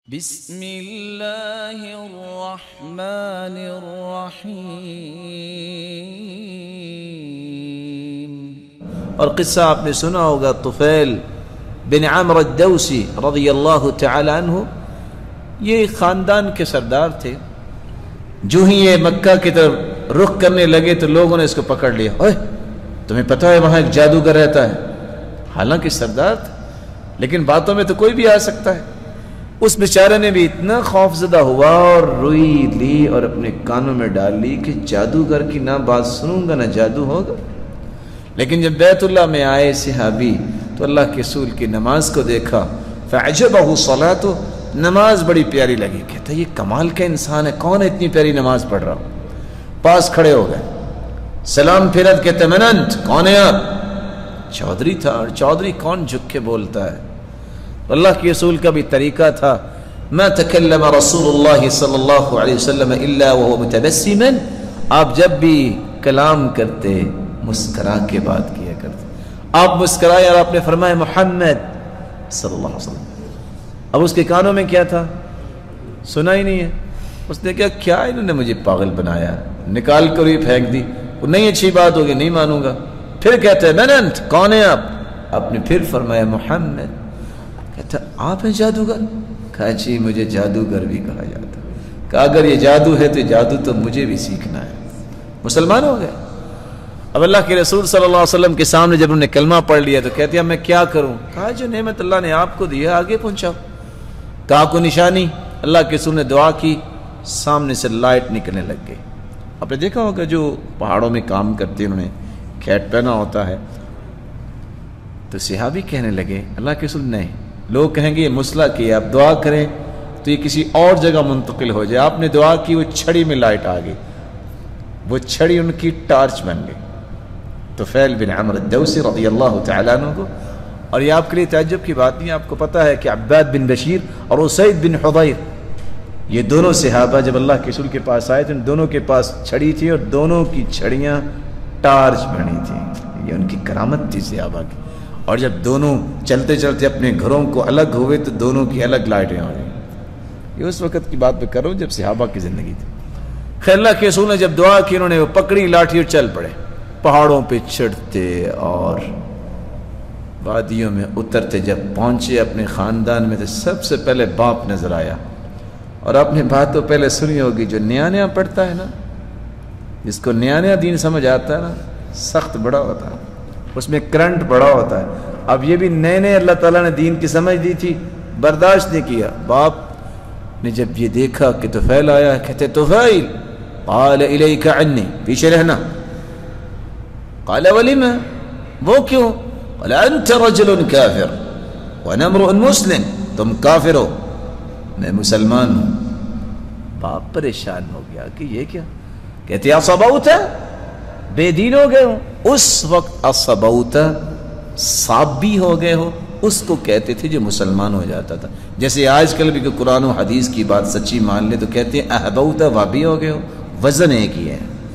بسم اللہ الرحمن الرحیم۔ اور قصہ آپ نے سنا ہوگا طفیل بن عمرو الدوسی رضی اللہ تعالی عنہ، یہ خاندان کے سردار تھے۔ جو ہی یہ مکہ کی طرف رخ کرنے لگے تو لوگوں نے اس کو پکڑ لیا، اوہ تمہیں پتہ ہے وہاں ایک جادوگر رہتا ہے؟ حالانکہ سردار تھا، لیکن باتوں میں تو کوئی بھی آ سکتا ہے۔ اس بیچارے نے بھی اتنا خوف زدہ ہوا اور روئی لی اور اپنے کانوں میں ڈال لی کہ جادوگر کی نہ بات سنوں گا نہ جادو ہوگا۔ لیکن جب بیت اللہ میں آئے صحابی تو اللہ کے رسول کی نماز کو دیکھا، فعجبہ صلاۃہ، نماز بڑی پیاری لگی۔ کہتا یہ کمال کا انسان ہے، کون ہے اتنی پیاری نماز پڑھ رہا ہو؟ پاس کھڑے ہو گئے، سلام پھرت، کہتے من انت، کون ہے آپ؟ چودھری تھا، اور چودھری کون جھک کے بولتا ہے؟ اللہ کے رسول کا بھی طریقہ تھا، ما تکلم رسول اللہ صلی اللہ علیہ وسلم الا وهو متبسما، آپ جب بھی کلام کرتے مسکرا کے بات کیا کرتے۔ آپ مسکرائے اور آپ نے فرمایا محمد صلی اللہ علیہ وسلم۔ اب اس کے کانوں میں کیا تھا؟ سنا ہی نہیں ہے۔ اس نے کہا کیا انہوں نے مجھے پاگل بنایا، نکال کر ہی پھینک دی، وہ نہیں اچھی بات ہوگی، نہیں مانوں گا۔ پھر کہتے ہیں من انت، کون ہے آپ؟ آپ نے پھر فرمایا محمد۔ کہتا آپ ہیں جادوگر؟ کہا جی مجھے جادوگر بھی کہا جاتا۔ کہا اگر یہ جادو ہے تو جادو تو مجھے بھی سیکھنا ہے۔ مسلمان ہو گئے۔ اب اللہ کے رسول صلی اللہ علیہ وسلم کے سامنے جب انہوں نے کلمہ پڑھ لیا تو کہتے ہیں میں کیا کروں؟ کہا جو نعمت اللہ نے آپ کو دی ہے آگے پہنچاؤ۔ کہا کو نشانی؟ اللہ کے رسول نے دعا کی، سامنے سے لائٹ نکلنے لگ گئی۔ آپ نے دیکھا ہوگا جو پہاڑوں میں کام کرتے ہیں انہوں نے کھیٹ پہنا ہوتا ہے، تو صحابی کہنے لگے اللہ کے رسول نہیں، لوگ کہیں گے یہ مسئلہ کیا، آپ دعا کریں تو یہ کسی اور جگہ منتقل ہو جائے۔ آپ نے دعا کی، وہ چھڑی میں لائٹ آ گئی، وہ چھڑی ان کی ٹارچ بن گئی۔ طفیل بن عمرو الدوسی رضی اللہ تعالیٰ عنہ کو، اور یہ آپ کے لیے تعجب کی بات نہیں، آپ کو پتہ ہے کہ عباد بن بشیر اور اسید بن حضیر، یہ دونوں صحابہ جب اللہ کے رسول کے پاس آئے تو ان دونوں کے پاس چھڑی تھی اور دونوں کی چھڑیاں ٹارچ بنی تھیں۔ یہ ان کی کرامت تھی صحابہ کی۔ اور جب دونوں چلتے چلتے اپنے گھروں کو الگ ہوئے تو دونوں کی الگ لائٹیں ہو گئیں۔ یہ اس وقت کی بات میں کروں جب صحابہ کی زندگی تھی۔ خیر اللہ کے رسول نے جب دعا کی، انہوں نے وہ پکڑی لاٹھی اور چل پڑے، پہاڑوں پہ چڑھتے اور وادیوں میں اترتے۔ جب پہنچے اپنے خاندان میں تو سب سے پہلے باپ نظر آیا، اور آپ نے بات تو پہلے سنی ہوگی، جو نیا نیا پڑھتا ہے نا، جس کو نیا نیا دین سمجھ آتا ہے نا، سخت بڑا ہوتا ہے، اس میں کرنٹ بڑا ہوتا ہے۔ اب یہ بھی نئے نئے اللہ تعالیٰ نے دین کی سمجھ دی تھی، برداشت نہیں کیا۔ باپ نے جب یہ دیکھا کہ طفیل آیا، کہتے طفیل قال الیک عنی، پیچھے رہنا۔ قال ولم، وہ کیوں؟ قال انت رجل کافر وانا امرؤ مسلم، تم کافر ہو میں مسلمان ہوں۔ باپ پریشان ہو گیا کہ یہ کیا؟ کہتے اصبوت، بے دین ہو گئے ہو۔ اس وقت اصبوت، صابی ہو گئے ہو، اس کو کہتے تھے جو مسلمان ہو جاتا تھا۔ جیسے آج کل بھی کہ قرآن و حدیث کی بات سچی مان لے تو کہتے ہیں احبوت، وابی ہو گئے ہو، وزن ایک ہی ہے۔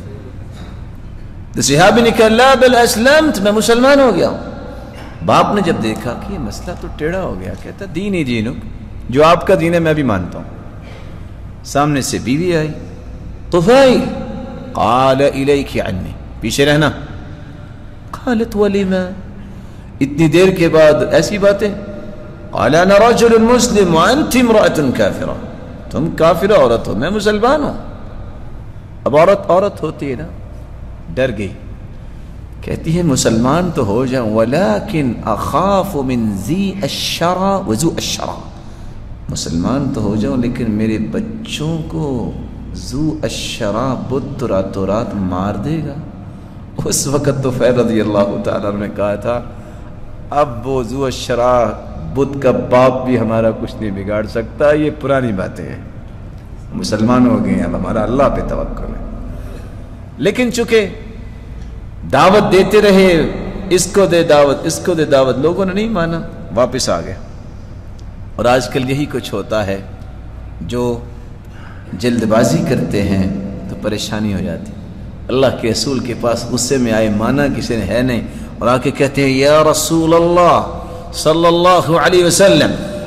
تو صحابی نے کہا لا بل اسلمت، میں مسلمان ہو گیا ہوں۔ باپ نے جب دیکھا کہ یہ مسئلہ تو ٹیڑھا ہو گیا، کہتا دین ہی دینک، جو آپ کا دین ہے میں بھی مانتا ہوں۔ سامنے سے بیوی آئی، طفیل قال الیک عنی، پیچھے رہنا۔ قالت ولیما، اتنی دیر کے بعد ایسی باتیں؟ قال انا رجل مسلم وانت امرأة کافرہ، تم کافرہ عورت ہو، میں مسلمان ہوں۔ اب عورت ہوتی ہے نا، ڈر گئی، کہتی ہے مسلمان تو ہو جاؤں ولیکن اخاف من ذی الشرع وذو الشرع، مسلمان تو ہو جاؤں لیکن میرے بچوں کو ذو الشرع بدھ راتوں رات مار دے گا۔ اس وقت تو فیض رضی اللہ تعالیٰ نے کہا تھا اب وہ ذو الشرع بدھ کا باپ بھی ہمارا کچھ نہیں بگاڑ سکتا، یہ پرانی باتیں ہیں، مسلمان ہو گئے، اب ہمارا اللہ پہ توکل ہے۔ لیکن چونکہ دعوت دیتے رہے، اس کو دے دعوت، اس کو دے دعوت، لوگوں نے نہیں مانا، واپس آ گئے۔ اور آج کل یہی کچھ ہوتا ہے، جو جلد بازی کرتے ہیں تو پریشانی ہو جاتی۔ اللہ کے رسول کے پاس غصے میں آئے، مانا کسی نے ہے نہیں، اور آ کے کہتے ہیں یا رسول اللہ صلی اللہ علیہ وسلم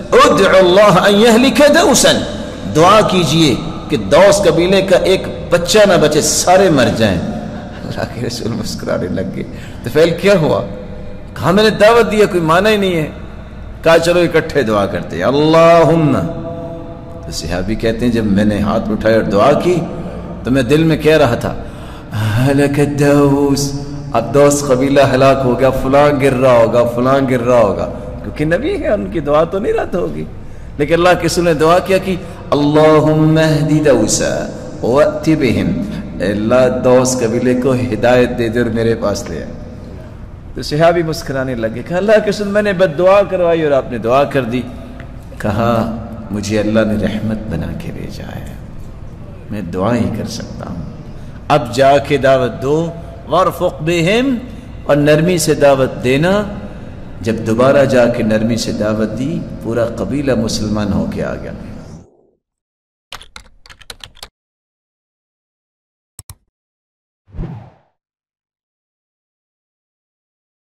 ادعو اللہ ان یہلک دوسا، دعا کیجئے کہ دوس قبیلے کا ایک بچہ نہ بچے، سارے مر جائیں۔ اللہ کے رسول مسکرانے لگ گئے۔ تو فعل کیا ہوا؟ کہا میں نے دعوت دیا، کوئی مانا ہی نہیں ہے۔ کہا چلو اکٹھے دعا کرتے ہیں، اللہم۔ تو صحابی کہتے ہیں جب میں نے ہاتھ اٹھایا اور دعا کی تو میں دل میں کہہ رہا تھا ہلک الدوس، اب دوس قبیلہ ہلاک ہو گیا، فلاں گر رہا ہوگا، فلاں گر رہا ہوگا، کیونکہ نبی ہے، ان کی دعا تو نہیں رد ہوگی۔ لیکن اللہ کے رسول نے دعا کیا کہ اللہم اہدی دوسا وأت بہم، اللہ دوس قبیلے کو ہدایت دے دے اور میرے پاس لے آئے۔ تو صحابی مسکرانے لگے، کہا اللہ کے رسول میں نے بد دعا کروائی اور آپ نے دعا کر دی۔ کہا مجھے اللہ نے رحمت بنا کے بھیجا ہے، میں دعا ہی کر سکتا ہوں۔ اب جا کے دعوت دو، وارفق بہم، اور نرمی سے دعوت دینا۔ جب دوبارہ جا کے نرمی سے دعوت دی، پورا قبیلہ مسلمان ہو کے آ گیا۔